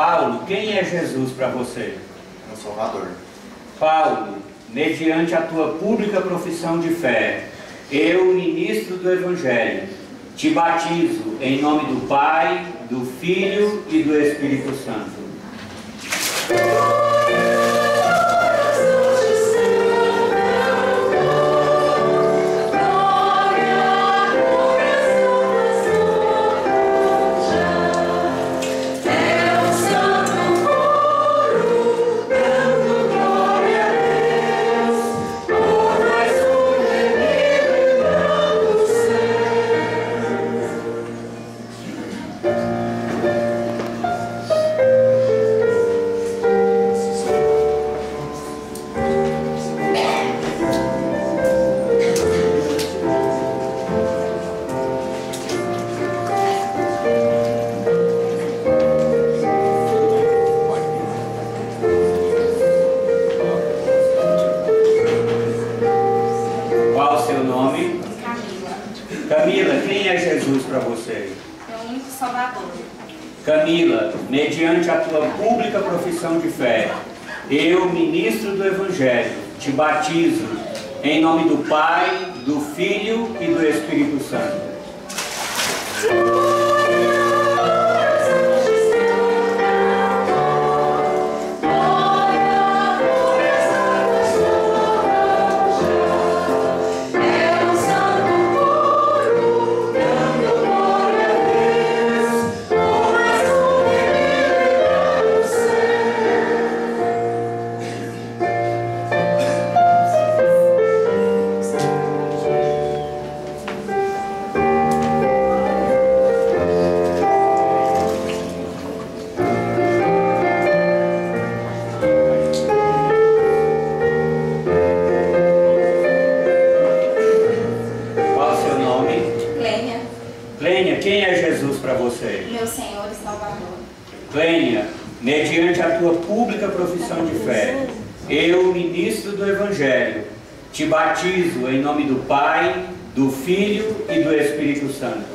Paulo, quem é Jesus para você? Meu Salvador. Paulo, mediante a tua pública profissão de fé, eu, ministro do Evangelho, te batizo em nome do Pai, do Filho e do Espírito Santo. Camila, mediante a tua pública profissão de fé, eu, ministro do Evangelho, te batizo em nome do Pai, do Filho e do Espírito Santo. Mediante a tua pública profissão de fé, eu, ministro do Evangelho, te batizo em nome do Pai, do Filho e do Espírito Santo.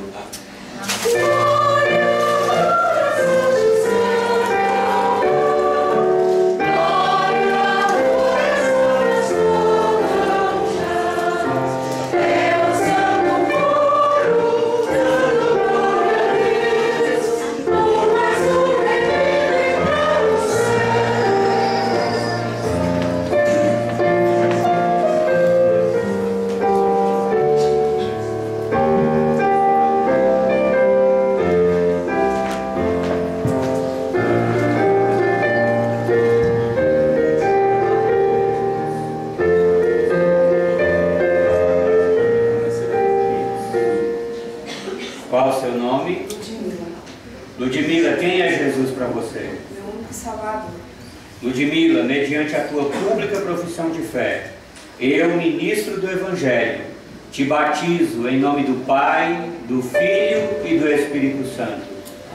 Qual o seu nome? Ludmila, quem é Jesus para você? Meu único Salvador. Ludmila, mediante a tua pública profissão de fé, eu, ministro do Evangelho, te batizo em nome do Pai, do Filho e do Espírito Santo.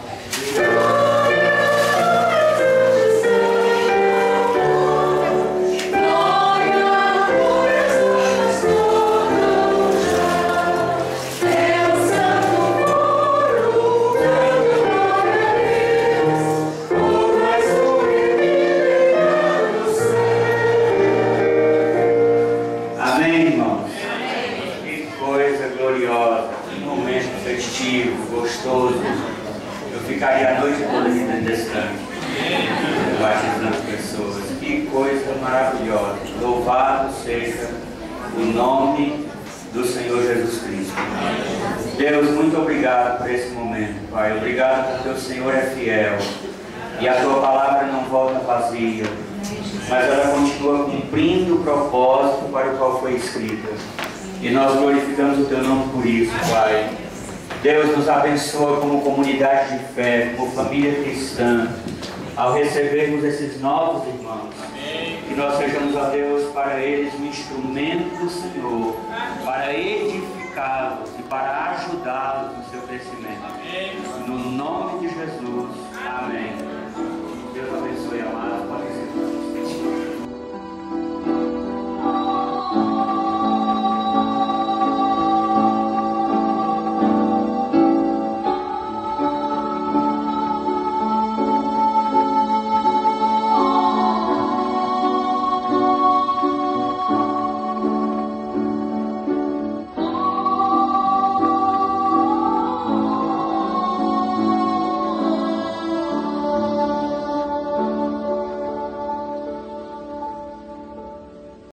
Gostoso, eu ficaria a noite toda aqui dentro desse tanque, batizando pessoas. Que coisa maravilhosa! Louvado seja o nome do Senhor Jesus Cristo. Deus, muito obrigado por esse momento, Pai. Obrigado porque o Senhor é fiel e a tua palavra não volta vazia, mas ela continua cumprindo o propósito para o qual foi escrita. E nós glorificamos o teu nome por isso, Pai. Deus nos abençoa como comunidade de fé, como família cristã, ao recebermos esses novos irmãos. Amém. Que nós sejamos, ó Deus, para eles um instrumento do Senhor, para edificá-los e para ajudá-los no seu crescimento. Amém.